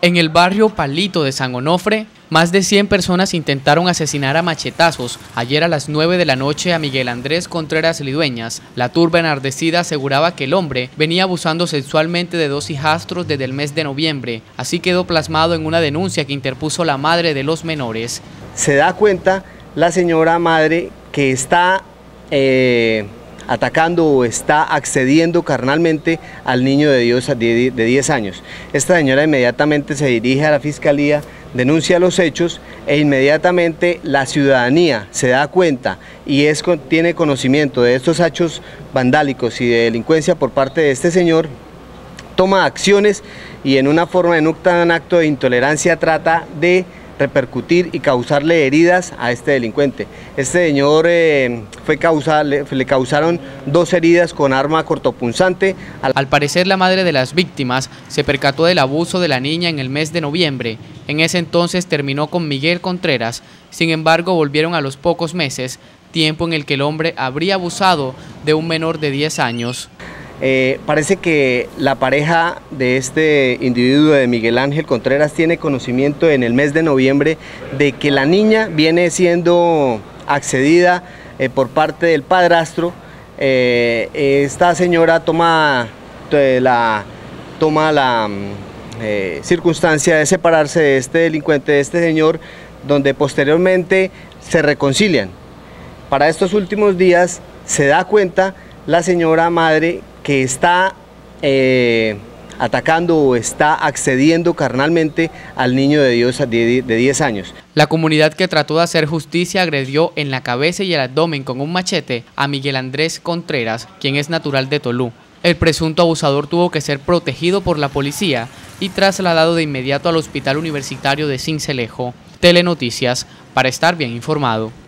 En el barrio Palito de San Onofre, más de 100 personas intentaron asesinar a machetazos ayer a las 9 de la noche a Miguel Andrés Contreras Lidueñas. La turba enardecida aseguraba que el hombre venía abusando sexualmente de 2 hijastros desde el mes de noviembre. Así quedó plasmado en una denuncia que interpuso la madre de los menores. Se da cuenta la señora madre que está atacando o está accediendo carnalmente al niño de 10 años. Esta señora inmediatamente se dirige a la fiscalía, denuncia los hechos e inmediatamente la ciudadanía se da cuenta y tiene conocimiento de estos hechos vandálicos y de delincuencia por parte de este señor, toma acciones y en una forma de un acto de intolerancia trata de repercutir y causarle heridas a este delincuente. Este señor le causaron 2 heridas con arma cortopunzante. Al parecer la madre de las víctimas se percató del abuso de la niña en el mes de noviembre. En ese entonces terminó con Miguel Contreras, sin embargo volvieron a los pocos meses, tiempo en el que el hombre habría abusado de un menor de 10 años. Parece que la pareja de este individuo, de Miguel Ángel Contreras, tiene conocimiento en el mes de noviembre de que la niña viene siendo accedida por parte del padrastro. Esta señora toma la circunstancia de separarse de este delincuente, de este señor, donde posteriormente se reconcilian. Para estos últimos días se da cuenta la señora madre que está atacando o está accediendo carnalmente al niño de 10 años. La comunidad que trató de hacer justicia agredió en la cabeza y el abdomen con un machete a Miguel Andrés Contreras, quien es natural de Tolú. El presunto abusador tuvo que ser protegido por la policía y trasladado de inmediato al Hospital Universitario de Sincelejo. Telenoticias, para estar bien informado.